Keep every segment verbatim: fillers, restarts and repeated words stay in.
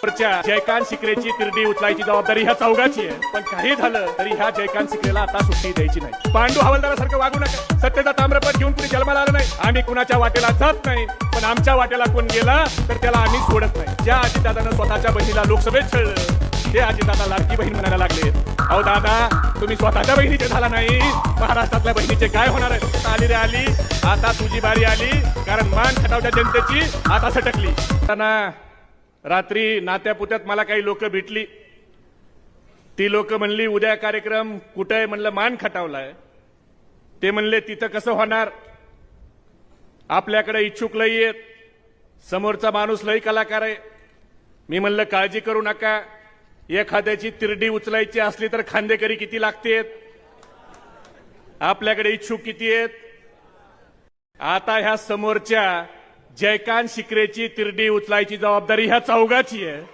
जयकांत शिकरेची तिरडी उचलायची जबाबदारी ह्या चौघाची आहे, पण काही झालं तरी ह्या जयकांत शिकरेला आता सुट्टी द्यायची नाही। पांडू हवालदारासारखं वागू नका। सत्तेचा ताम्रपट घेऊन कुणी जन्माला आलं नाही। आम्ही कुणाच्या वाटेला जात नाही, पण आमच्या वाटेला कोण गेला तर त्याला आम्ही सोडत नाही। ज्या अजितदादानं स्वतःच्या बहिणीला लोकसभेत छळलं ते अजितदादा लाडकी बहीण म्हणायला लागले। अहो दादा, तुम्ही स्वतःच्या बहिणीचे झाला नाही, महाराष्ट्रातल्या बहिणीचे काय होणार आहे? आली रे आली, आता तुझी बारी आली, कारण मान खटावच्या जनतेची आता सटकली। रात्री नात्यापुत्यात मला काही लोक भेटली, ती लोक म्हणली उद्या कार्यक्रम कुठे आहे? म्हणलं मान खटावलाय। ते म्हणले तिथं कसं होणार, आपल्याकडे इच्छुक लई आहेत, समोरचा माणूस लई कलाकार आहे। मी म्हणलं काळजी करू नका, एखाद्याची तिरडी उचलायची असली तर खांदेकरी किती लागतेत, आपल्याकडे इच्छुक किती आहेत। आता ह्या समोरच्या जयकांत शिकरेची तिरडी उचलायची जबाबदारी ह्या चौघाची आहे।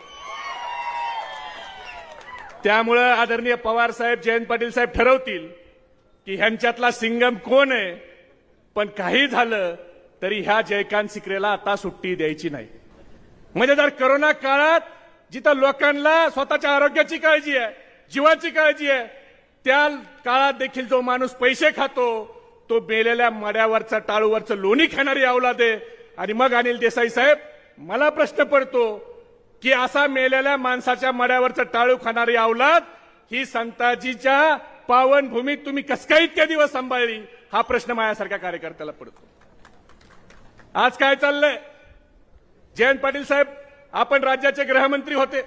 त्यामुळे आदरणीय पवार साहेब, जयंत पाटील साहेब ठरवतील की ह्यांच्यातला सिंगम कोण आहे, पण काही झालं तरी ह्या जयकांत शिकरेला आता सुट्टी द्यायची नाही। म्हणजे जर कोरोना काळात जिथं लोकांना स्वतःच्या आरोग्याची काळजी आहे, जीवाची काळजी आहे, त्या काळात देखील जो माणूस पैसे खातो तो मेलेल्या मड्यावरचा टाळूवरचं लोणी खाणारी अवलाद आहे। आणि मग अनिल देसाई साहेब, मला प्रश्न पडतो की असा मेलेल्या माणसाच्या मड्यावरचं टाळू खाणारी अवलाद ही संताजीच्या पावनभूमीत तुम्ही कस काय इतके दिवस सांभाळली, हा प्रश्न माझ्यासारख्या कार्यकर्त्याला पडतो। आज काय चाललंय? जयंत पाटील साहेब, आपण राज्याचे गृहमंत्री होते,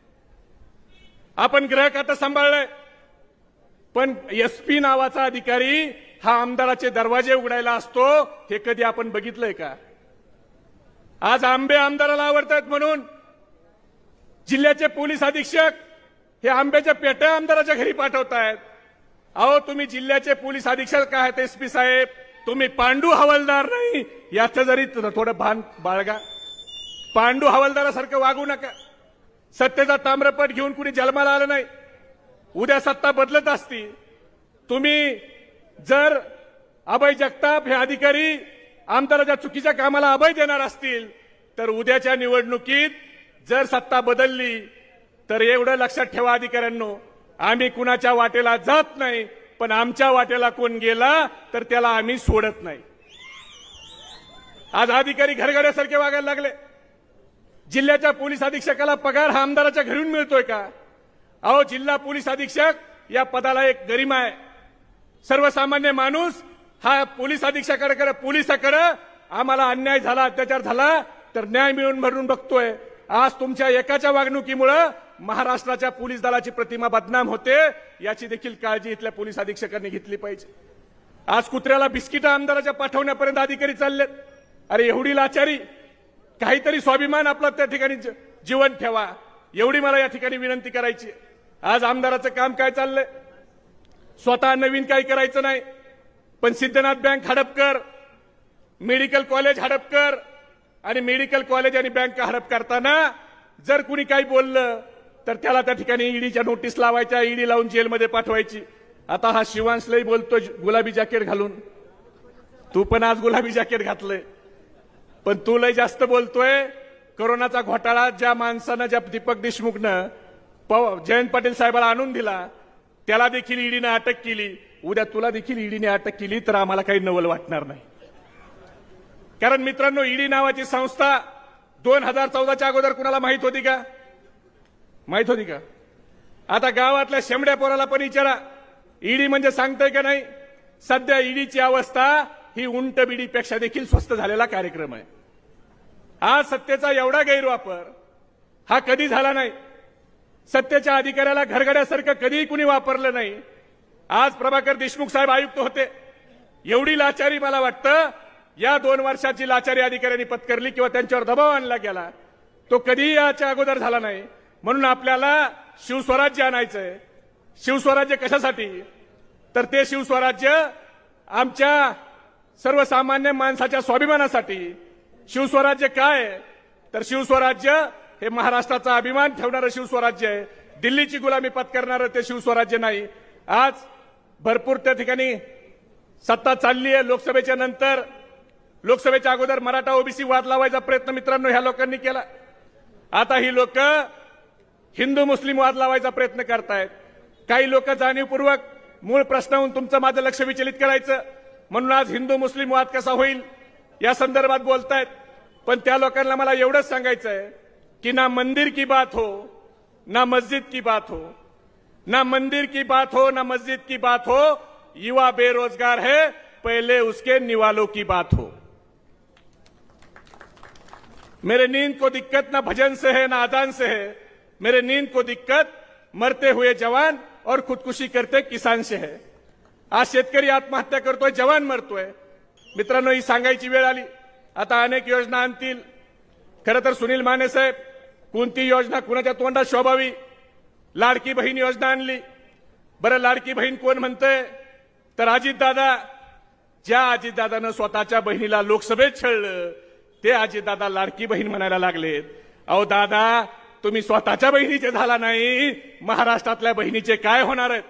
आपण गृह खातं सांभाळलंय, पण एसपी नावाचा अधिकारी हा आमदाराचे दरवाजे उघडायला असतो हे कधी आपण बघितलंय का? आज आंबे आमदाराला आवडतात म्हणून जिल्ह्याचे पोलीस अधीक्षक हे आंब्याच्या पेट्या आमदाराच्या घरी पाठवतायत। अहो, तुम्ही जिल्ह्याचे पोलीस अधीक्षक आहेत एसपी साहेब, तुम्ही पांडू हवालदार नाही, याचं जरी थोडं भान बाळगा। पांडू हवालदारासारखं वागू नका। सत्तेचा ताम्रपट घेऊन कुणी जन्माला आलं नाही, उद्या सत्ता बदलत असती। तुम्ही जर अभय जगताप हे अधिकारी आमदाराच्या चुकीच्या कामाला अभय देणार असतील तर उद्याच्या निवडणुकीत जर सत्ता बदलली तर एवढं लक्षात ठेवा अधिकाऱ्यांनो, आम्ही कुणाच्या वाटेला जात नाही, पण आमच्या वाटेला कोण गेला तर त्याला आम्ही सोडत नाही। आज अधिकारी घरगड्यासारखे वागायला लागले। जिल्ह्याच्या पोलीस अधीक्षकाला पगार हा आमदाराच्या घरून मिळतोय का? अहो, जिल्हा पोलीस अधीक्षक या पदाला एक गरिमा आहे। सर्वसामान्य माणूस हा पोलीस अधीक्षकाकडे, पोलिसाकडे आम्हाला अन्याय झाला, अत्याचार झाला तर न्याय मिळवून भरून बघतोय। आज तुमच्या एकाच्या वागणुकीमुळे महाराष्ट्राच्या पोलीस दलाची प्रतिमा बदनाम होते, याची देखील काळजी इथल्या पोलीस अधीक्षकांनी घेतली पाहिजे। आज कुत्र्याला बिस्किट आमदाराच्या पाठवण्यापर्यंत अधिकारी चाललेत। अरे एवढी लाचारी, काहीतरी स्वाभिमान आपला त्या ठिकाणी जीवन ठेवा, एवढी मला या ठिकाणी विनंती करायची। आज आमदाराचं काम काय चाललंय? स्वतः नवीन काही करायचं नाही, पण सिद्धनाथ बँक हडप कर, मेडिकल कॉलेज हडप कर, आणि मेडिकल कॉलेज आणि बँक हडप करताना जर कुणी काही बोललं तर त्याला त्या ठिकाणी ईडीच्या नोटीस लावायच्या, ईडी लावून जेलमध्ये पाठवायची। आता हा शिवांश लई बोलतोय गुलाबी जॅकेट घालून, तू पण आज गुलाबी जॅकेट घातलंय, पण तू लई जास्त बोलतोय। कोरोनाचा घोटाळा ज्या माणसानं, ज्या दीपक देशमुखनं जयंत पाटील साहेबाला आणून दिला त्याला देखील ईडीने अटक केली, उद्या तुला देखील ईडीने अटक केली तर आम्हाला काही नवल वाटणार नाही। कारण मित्रांनो, ईडी नावाची संस्था दोन हजार चौदाच्या अगोदर कुणाला माहित होती का? माहित होती का? आता गावातल्या शेमड्या पोराला पण विचारा, ईडी म्हणजे सांगतोय का नाही? सध्या ईडीची अवस्था ही उंट बिडीपेक्षा देखील स्वस्त झालेला कार्यक्रम आहे। आज सत्तेचा एवढा गैरवापर हा कधी झाला नाही। सत्तेच्या अधिकाऱ्याला घरगड्यासारखं कधीही कुणी वापरलं नाही। आज प्रभाकर देशमुख साहेब आयुक्त होते, एवढी लाचारी मला वाटतं या दोन वर्षाची लाचारी अधिकाऱ्यांनी पत्करली किंवा त्यांच्यावर दबाव आणला गेला तो कधीही याच्या अगोदर झाला नाही। म्हणून आपल्याला शिवस्वराज्य आणायचंय। शिवस्वराज्य कशासाठी? तर ते शिवस्वराज्य आमच्या सर्वसामान्य माणसाच्या स्वाभिमानासाठी। शिवस्वराज्य काय? तर शिवस्वराज्य हे महाराष्ट्राचा अभिमान ठेवणारं शिवस्वराज्य आहे, दिल्लीची गुलामी पत्करणारं ते शिवस्वराज्य नाही। आज भरपूर त्या ठिकाणी सत्ता चालली आहे। लोकसभेच्या नंतर, लोकसभेच्या अगोदर मराठा ओबीसी वाद लावायचा प्रयत्न मित्रांनो ह्या लोकांनी केला। आता ही लोक हिंदू मुस्लिम वाद लावायचा प्रयत्न करतायत. काही लोक जाणीवपूर्वक मूळ प्रश्नावरून तुमचं माझं लक्ष विचलित करायचं म्हणून आज हिंदू मुस्लिम वाद कसा होईल या संदर्भात बोलतायत. पण त्या लोकांना मला एवढंच सांगायचं आहे की ना मंदिर की बात हो ना मस्जिद की बात हो, ना मंदिर की बात हो ना मस्जिद की बात हो, युवा बेरोजगार है पहले उसके निवालों की बात हो. मेरे नींद को दिक्कत ना भजन से है ना अजान से है, मेरे नींद को दिक्कत मरते हुए जवान और खुदकुशी करते किसान से है. आज शेतकरी आत्महत्या करतोय, जवान मरतोय. मित्रांनो, ही सांगायची वेळ आली. आता अनेक योजना आणतील. खरं तर सुनील माने साहेब कोणती योजना कुणाच्या तोंडात शोभावी, लाडकी बहीण योजना आणली. बरं, लाडकी बहीण कोण म्हणतंय तर अजितदादा. ज्या अजितदादानं स्वतःच्या बहिणीला लोकसभेत छळलं ते अजितदादा लाडकी बहीण म्हणायला लागलेत. अहो दादा, तुम्ही स्वतःच्या बहिणीचे झाला नाही, महाराष्ट्रातल्या बहिणीचे काय होणार आहेत?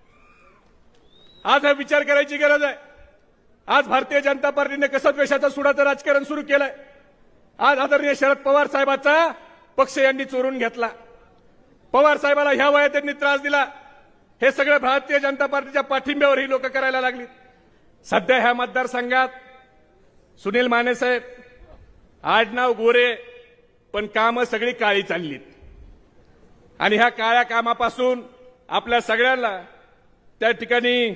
आज हा विचार करायची गरज आहे. आज भारतीय जनता पार्टीने कसं द्वेषाचं सुडाचं राजकारण सुरू केलंय. आज आदरणीय शरद पवार साहेबांचा पक्ष यांनी चोरून घेतला. पवार साहेबाला ह्या वयात त्यांनी त्रास दिला. हे सगळं भारतीय जनता पार्टीच्या पाठिंब्यावर ही लोक करायला लागली. सध्या ह्या मतदारसंघात सुनील माने साहेब आडनाव गोरे, पण कामं सगळी काळी चाललीत. आणि ह्या काळ्या कामापासून आपल्या सगळ्यांना त्या ठिकाणी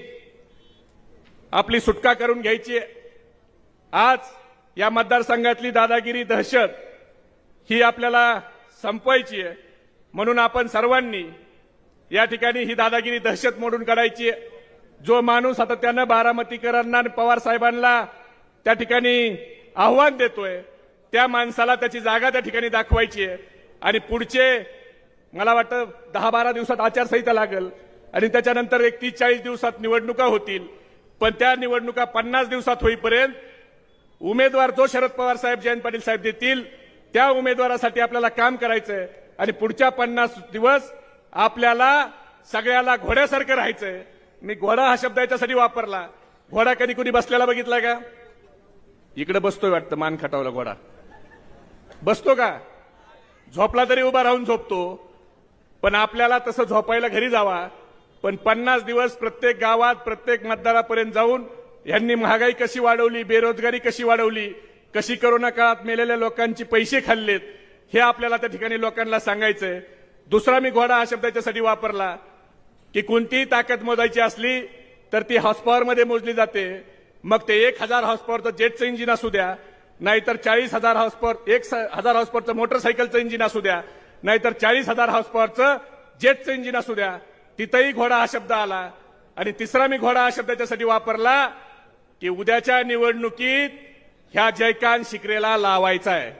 आपली सुटका करून घ्यायची आहे. आज या मतदारसंघातली दादागिरी, दहशत ही आपल्याला संपवायची आहे. म्हणून आपण सर्वांनी या ठिकाणी ही दादागिरी, दहशत मोडून काढायची आहे. जो माणूस सातत्यानं बारामतीकरांना आणि पवार साहेबांना त्या ठिकाणी आव्हान देतोय त्या माणसाला त्याची जागा त्या ठिकाणी दाखवायची आहे. आणि पुढचे मला वाटतं दहा बारा दिवसात आचारसंहिता लागेल आणि त्याच्यानंतर एक तीस चाळीस दिवसात निवडणुका होतील. पण त्या निवडणुका पन्नास दिवसात होईपर्यंत उमेदवार जो शरद पवार साहेब, जयंत पाटील साहेब देतील त्या उमेदवारासाठी आपल्याला काम करायचंय. आणि पुढच्या पन्नास दिवस आपल्याला सगळ्याला घोड्यासारखं राहायचंय. मी घोडा हा शब्द याच्यासाठी वापरला. घोडा कधी कुणी बसलेला बघितला का? इकडे बसतोय वाटतं, मान खटावला घोडा बसतो का? झोपला तरी उभा राहून झोपतो. पण आपल्याला तसं झोपायला घरी जावा. पण पन्नास दिवस प्रत्येक गावात, प्रत्येक मतदारापर्यंत जाऊन यांनी महागाई कशी वाढवली, बेरोजगारी कशी वाढवली, कशी कोरोना काळात मेलेल्या लोकांची पैसे खाल्लेत, हे आपल्याला त्या ठिकाणी लोकांना सांगायचंय. दुसरा मी घोडा हा शब्द याच्यासाठी वापरला की कोणतीही ताकद मोजायची असली तर ती हॉर्स पॉवरमध्ये मोजली जाते. मग ते एक हजार हॉर्स पॉवरचं जेटचं इंजिन असू द्या, नाहीतर चाळीस हजार हॉर्स पॉवर एक हजार हॉर्स पॉवरचं मोटरसायकलचं इंजिन असू द्या, नाहीतर चाळीस हजार हॉर्स पॉवरचं जेटचं इंजिन असू द्या, तिथंही घोडा हा शब्द आला. आणि तिसरा मी घोडा हा शब्द त्याच्यासाठी वापरला की उद्याच्या निवडणुकीत ह्या जयकांत शिकरेला लावायचा आहे.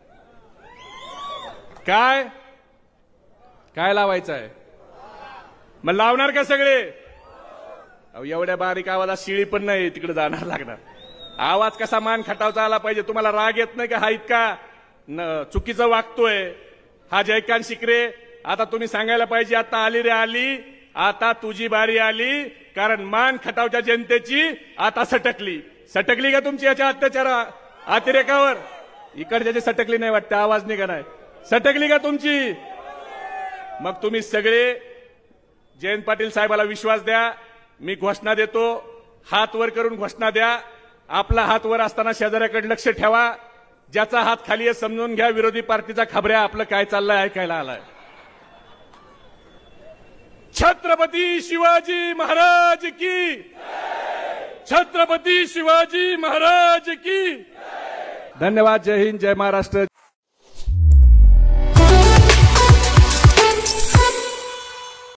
काय काय लावायचं आहे? मग लावणार का सगळे? अहो एवढ्या बारीक आवाजात शिळी पण नाही, तिकडे जाणार लागणार. आवाज कसा मान खटावता आला पाहिजे. तुम्हाला राग येत नाही का हा इतका चुकीचं वागतोय हा जयकांत शिकरे? आता तुम्ही सांगायला पाहिजे आता आली रे आली, आता तुझी बारी आली. कारण मान खटावच्या जनतेची आता सटकली. सटकली का तुमची याच्या अत्याचार अतिरेकावर? इकडच्याची सटकली नाही वाटतं, आवाज निघा नाही. सटकली का तुमची? मग तुम्ही सगळे जयंत पाटील साहेबाला विश्वास द्या. मी घोषणा देतो, हात वर करून घोषणा द्या. आपला हात वर असताना शेजाऱ्याकडे लक्ष ठेवा. ज्याचा हात खाली आहे समजून घ्या, विरोधी पार्टीचा खबऱ्या आपलं काय चाललंय ऐकायला आलाय. छत्रपती शिवाजी महाराज की, छत्रपती शिवाजी महाराज की. धन्यवाद. जय हिंद, जय महाराष्ट्र.